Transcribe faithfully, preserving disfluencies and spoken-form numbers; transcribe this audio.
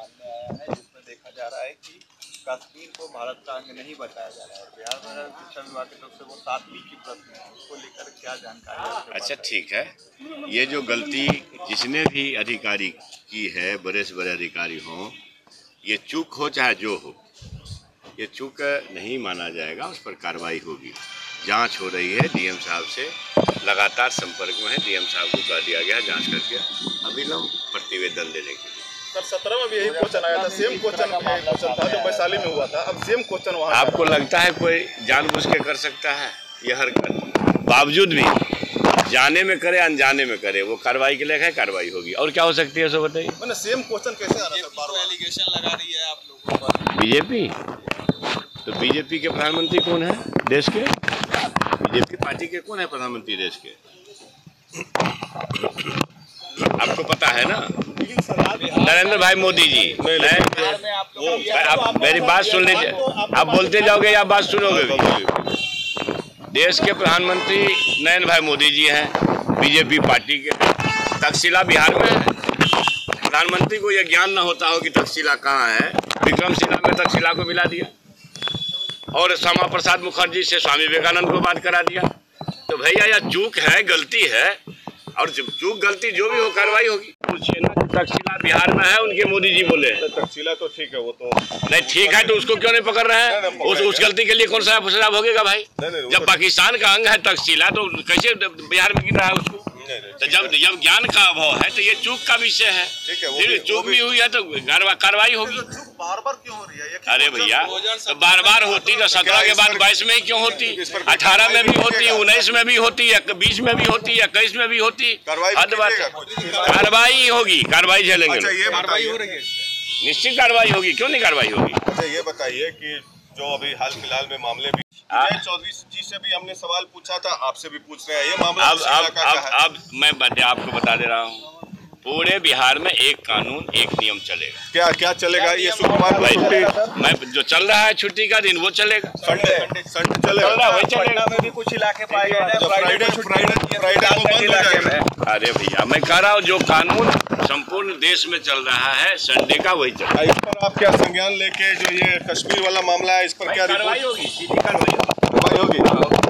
सामने आया है जिसमें देखा जा रहा है कि कश्मीर को भारत का अंग नहीं बताया जा रहा है और बिहार में शिक्षा विभाग की तरफ से वो सातवीं की प्रश्न है, उसको लेकर क्या जानकारी है? अच्छा ठीक है, ये जो गलती जिसने भी अधिकारी की है, बड़े से बड़े अधिकारी हों, ये चूक हो चाहे जो हो, ये चूक नहीं माना जाएगा, उस पर कार्रवाई होगी। जांच हो रही है, डीएम साहब से लगातार संपर्क में है। डीएम साहब को कह दिया गया जांच करके अभिलंब प्रतिवेदन देने के लिए। सर सत्रह में भी यही क्वेश्चन आया था, सेम क्वेश्चन क्वेश्चन था जो वैशाली में हुआ था, अब सेम क्वेश्चन वहाँ। आपको लगता है कोई जानबूझ के कर सकता है ये हरकत? बावजूद भी जाने में करे अनजाने में करे, वो कार्रवाई के लिए है, कार्रवाई होगी। और क्या हो सकती है सो बताइए। मैंने सेम क्वेश्चन कैसे आ रहा है? बार बार एलिगेशन लगा रही है आप लोगों पर बीजेपी। तो बीजेपी के प्रधानमंत्री कौन है देश के? बीजेपी पार्टी के कौन है प्रधानमंत्री देश के? आपको पता है ना, नरेंद्र भाई मोदी जी। मैं आप मेरी बात सुन लीजिए, आप बोलते जाओगे या बात सुनोगे भी? देश के प्रधानमंत्री नरेंद्र भाई मोदी जी हैं, बीजेपी पार्टी के। तक्षशिला बिहार में है। प्रधानमंत्री को यह ज्ञान न होता हो कि तक्षशिला कहाँ है। विक्रमशिला में तक्षशिला को मिला दिया और श्यामा प्रसाद मुखर्जी से स्वामी विवेकानंद को बात करा दिया। तो भैया यह चूक है, गलती है, और जब चूक गलती जो भी हो कार्रवाई होगी। पूछिए ना, तक्षशिला बिहार में है, उनके मोदी जी बोले। तक्षशिला तो ठीक है, वो तो नहीं ठीक है, तो उसको क्यों नहीं पकड़ रहे हैं? उस उस गलती के लिए कौन सा सजा भोगेगा भाई? जब पाकिस्तान का अंग है तक्षशिला, तो कैसे बिहार में गिर रहा है उसको? तो जब जब ज्ञान का अभाव है तो ये चूक का विषय है। फिर चूक भी हुई है तो कार्रवाई होगी। बार बार क्यों हो रही है? अरे भैया, तो बार बार होती तो सत्रह के बाद बाईस में ही क्यों होती? अठारह में भी होती, उन्नीस में भी होती, बीस में भी होती, इक्कीस में भी होती। कार्रवाई होगी, कार्रवाई झेलेंगे। निश्चित कार्रवाई होगी, क्यों नहीं कार्रवाई होगी? अच्छा ये बताइए कि जो अभी हाल फिलहाल में मामले भी चौधरी जी से भी हमने सवाल पूछा था, आपसे भी पूछ रहे हैं ये मामला। अब अब अब अब मैं आपको बता दे रहा हूँ, पूरे बिहार में एक कानून एक नियम चलेगा। क्या क्या चलेगा? ये शुक्रवार मैं जो चल रहा है छुट्टी का दिन वो चलेगा, संडे संडे चलेगा, वही चलेगा। में भी कुछ इलाके पाए गए हैं फ्राइडे फ्राइडे फ्राइडे को बंद हो जाएगा। अरे भैया मैं कह रहा हूँ जो कानून संपूर्ण देश में चल रहा है संडे का वही चलेगा। इस पर आप क्या संज्ञान लेके जो ये कश्मीर वाला मामला है इस पर क्या कार्रवाई होगी? सीधी कार्रवाई होगी?